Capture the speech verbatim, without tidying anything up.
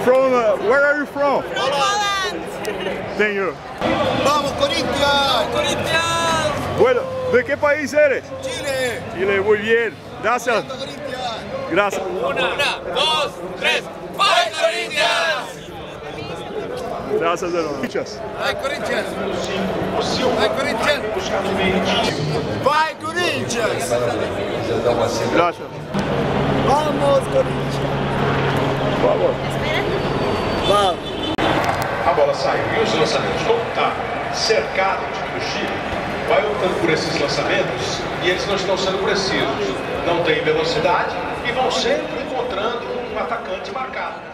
From uh, where are you from? From Holland. Thank you. ¡Vamos, Corinthians! Corinthians. Bueno, ¿de qué país eres? ¡Chile! Chile, muy bien. Gracias. ¡Corinthians! Gracias. Una, una, dos, tres. ¡Fight Corinthians! Gracias de nuevo. Muchas. ¡Vai, Corinthians! ¡Vai, Corinthians! ¡Vai, Corinthians! Gracias. ¡Vamos, Corinthians! Por favor. ¡Vamos! A bola saiu e os lançamentos, como está cercado o time do Chile, vai optando por esses lançamentos e eles não estão sendo precisos, não tem velocidade e vão sempre encontrando um atacante marcado.